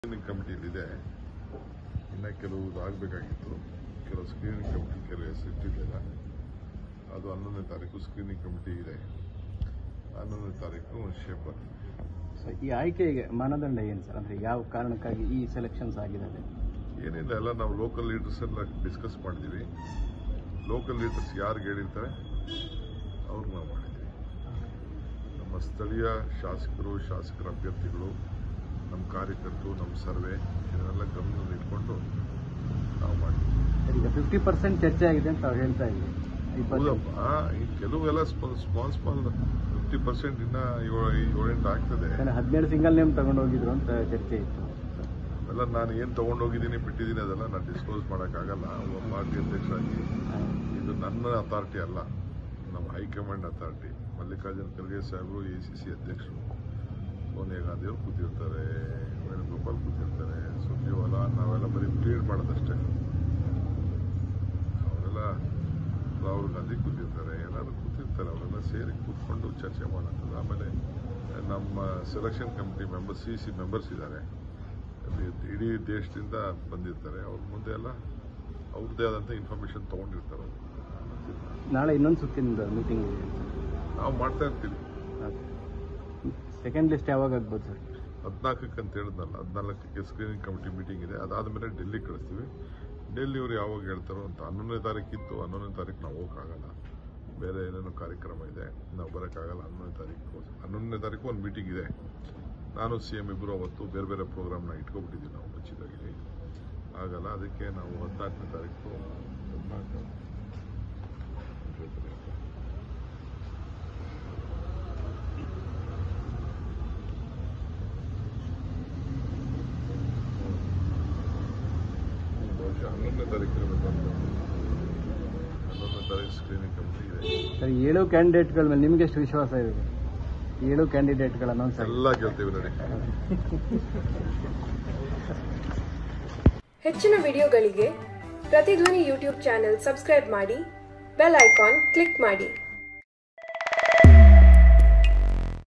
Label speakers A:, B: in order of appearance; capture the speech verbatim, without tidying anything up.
A: Screening committee ಇದೆ. ಇನ್ನು ಕೆಲವು ಆಗಬೇಕಾಗಿತ್ತು. ಕೆಲವು ಸ್ಕ್ರೀನಿಂಗ್ ಕಮಿಟಿ ಕೆಲವು ಹೆಸರು ಇಟ್ಟಿಲ್ಲ. ಅದು ಹನ್ನೊಂದನೇ ತಾರೀಕು ಸ್ಕ್ರೀನಿಂಗ್ ಕಮಿಟಿ ಇದೆ. ಹನ್ನೊಂದನೇ ತಾರೀಕು ಒಂದು ಶೇಪ್ ಬರ್ತದೆ.
B: ಈ ಆಯ್ಕೆಗೆ ಮಾನದಂಡ ಏನು ಸರ್? ಅಂದರೆ ಯಾವ ಕಾರಣಕ್ಕಾಗಿ ಈ ಸೆಲೆಕ್ಷನ್ಸ್ ಆಗಿದೆ?
A: ಏನಿಲ್ಲ, ಎಲ್ಲ ನಾವು ಲೋಕಲ್ ಲೀಡರ್ಸ್ ಎಲ್ಲ ಡಿಸ್ಕಸ್ ಮಾಡಿದ್ದೀವಿ. ಲೋಕಲ್ ಲೀಡರ್ಸ್ ಯಾರಿಗೆ ಹೇಳಿರ್ತಾರೆ ಅವ್ರಿಗೆ ನಾವು ಮಾಡಿದ್ದೀವಿ. ನಮ್ಮ ಸ್ಥಳೀಯ ಶಾಸಕರು, ಶಾಸಕರ ಅಭ್ಯರ್ಥಿಗಳು, ನಮ್ಮ ಕಾರ್ಯಕರ್ತರು, ನಮ್ಮ ಸರ್ವೆ ಇದನ್ನೆಲ್ಲ ಗಮನದಲ್ಲಿ ಇಟ್ಕೊಂಡು ನಾವು ಮಾಡಿದ್ದೀವಿ.
B: ಈಗ ಫಿಫ್ಟಿ ಪರ್ಸೆಂಟ್ ಚರ್ಚೆ ಆಗಿದೆ ಅಂತ ಅವ್ರು ಹೇಳ್ತಾ ಇದ್ದೀವಿ.
A: ಹೌದಪ್ಪ, ಈ ಕೆಲವೆಲ್ಲ ಸ್ಮಾಲ್ ಸ್ಮಾಲ್ ಫಿಫ್ಟಿ ಪರ್ಸೆಂಟ್ ಇನ್ನೂ ಏಳೆಂಟು ಆಗ್ತದೆ.
B: ಹದಿನೇಳು ಸಿಂಗಲ್ ನೇಮ್ ತಗೊಂಡು ಹೋಗಿದ್ರು ಅಂತ ಚರ್ಚೆ ಇತ್ತು.
A: ಅದೆಲ್ಲ ನಾನು ಏನು ತೊಗೊಂಡೋಗಿದ್ದೀನಿ ಬಿಟ್ಟಿದ್ದೀನಿ ಅದೆಲ್ಲ ನಾನು ಡಿಸ್ಕ್ಲೋಸ್ ಮಾಡೋಕ್ಕಾಗಲ್ಲ. ಒಬ್ಬ ಪಾರ್ಟಿ ಅಧ್ಯಕ್ಷರಾಗಿ ಇದು ನನ್ನ ಅಥಾರಿಟಿ ಅಲ್ಲ, ನಮ್ಮ ಹೈಕಮಾಂಡ್ ಅಥಾರಿಟಿ. ಮಲ್ಲಿಕಾರ್ಜುನ ಖರ್ಗೆ ಸಾಹೇಬರು ಎ ಸಿ ಸಿ ಅಧ್ಯಕ್ಷರು, ಸೋನಿಯಾ ಗಾಂಧಿಯವರು ಕೂತಿರ್ತಾರೆ, ವೇಣುಗೋಪಾಲ್ ಕೂತಿರ್ತಾರೆ, ಸುರ್ಜೇವಾಲಾ. ನಾವೆಲ್ಲ ಬರೀ ಪ್ಲೀಡ್ ಮಾಡೋದಷ್ಟೇ. ಅವರೆಲ್ಲ ರಾಹುಲ್ ಗಾಂಧಿ ಕೂತಿರ್ತಾರೆ, ಎಲ್ಲರೂ ಕೂತಿರ್ತಾರೆ. ಅವರೆಲ್ಲ ಸೇರಿ ಕೂತ್ಕೊಂಡು ಚರ್ಚೆ ಮಾಡೋಂಥದ್ದು. ಆಮೇಲೆ ನಮ್ಮ selection committee members, C C members ಇದ್ದಾರೆ, ಇಡೀ ದೇಶದಿಂದ ಬಂದಿರ್ತಾರೆ. ಅವ್ರ ಮುಂದೆ ಎಲ್ಲ ಅವ್ರದ್ದೇ ಆದಂಥ ಇನ್ಫಾರ್ಮೇಷನ್ ತೊಗೊಂಡಿರ್ತಾರೆ.
B: ನಾಳೆ ಇನ್ನೊಂದು ಸುತ್ತಿನ ಮೀಟಿಂಗ್ ಇದೆ,
A: ನಾವು ಮಾಡ್ತಾ ಇರ್ತೀವಿ.
B: ಸೆಕೆಂಡ್ ಲಿಸ್ಟ್ ಯಾವಾಗ ಆಗ್ಬೋದು ಸರ್?
A: ಹದಿನಾಲ್ಕಕ್ಕೆ ಅಂತ ಹೇಳಿದ್ನಲ್ಲ, ಹದಿನಾಲ್ಕಕ್ಕೆ ಸ್ಕ್ರೀನಿಂಗ್ ಕಮಿಟಿ ಮೀಟಿಂಗ್ ಇದೆ. ಅದಾದಮೇಲೆ ಡೆಲ್ಲಿ ಕಳಿಸ್ತೀವಿ. ಡೆಲ್ಲಿಯವರು ಯಾವಾಗ ಹೇಳ್ತಾರೋ ಅಂತ. ಹನ್ನೊಂದನೇ ತಾರೀಕಿತ್ತು, ಹನ್ನೊಂದನೇ ತಾರೀಕು ನಾವು ಹೋಗೋಕ್ಕಾಗಲ್ಲ, ಬೇರೆ ಏನೇನೋ ಕಾರ್ಯಕ್ರಮ ಇದೆ, ನಾವು ಬರೋಕ್ಕಾಗಲ್ಲ. ಹನ್ನೊಂದನೇ ತಾರೀಕು ಹನ್ನೊಂದನೇ ತಾರೀಕು ಒಂದು ಮೀಟಿಂಗ್ ಇದೆ. ನಾನು ಸಿ ಎಂ ಇಬ್ಬರು ಅವತ್ತು ಬೇರೆ ಬೇರೆ ಪ್ರೋಗ್ರಾಮ್ನ ಇಟ್ಕೊಬಿಟ್ಟಿದ್ದೀವಿ ನಾವು ಬಚ್ಚಿದಾಗಿ. ಆಗಲ್ಲ, ಅದಕ್ಕೆ ನಾವು ಹದಿನಾಲ್ಕನೇ ತಾರೀಕು ಹದಿನಾಲ್ಕು ಹನ್ನೊಂದನೇ ತಾರೀಕು ಹನ್ನೊಂದನೇ ತಾರೀಕು ಸ್ಕ್ರೀನಿಂಗ್ ಕಮಿಟಿ ಇದೆ.
B: ಸರ್, ಏಳು ಕ್ಯಾಂಡಿಡೇಟ್ಗಳ ಮೇಲೆ ನಿಮ್ಗೆ ಎಷ್ಟು ವಿಶ್ವಾಸ ಇದೆ? ಏಳು ಕ್ಯಾಂಡಿಡೇಟ್ಗಳ ಅನೌನ್ಸ್
A: ಎಲ್ಲ ಕೇಳ್ತೀವಿ ನೋಡಿ.
C: ಹೆಚ್ಚಿನ ವಿಡಿಯೋಗಳಿಗೆ ಪ್ರತಿಧ್ವನಿ ಯೂಟ್ಯೂಬ್ ಚಾನೆಲ್ ಸಬ್ಸ್ಕ್ರೈಬ್ ಮಾಡಿ, ಬೆಲ್ ಐಕಾನ್ ಕ್ಲಿಕ್ ಮಾಡಿ.